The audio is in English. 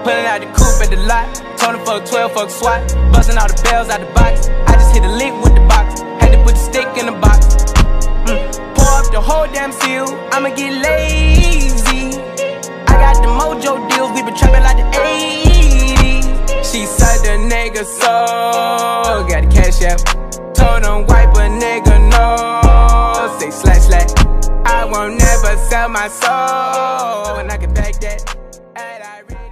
Pulling out the coupe at the lot. Told him fuck 12, fuck SWAT. Busting all the bells out the box. I just hit a lick with the box. Had to put the stick in the box. Pour up the whole damn seal. I'ma get lazy. I got the mojo deals. We been trapping like the 80s. She said the nigga so. Got the cash app. Told him wipe a nigga no. Say slack slack. I won't never sell my soul. And I can back that.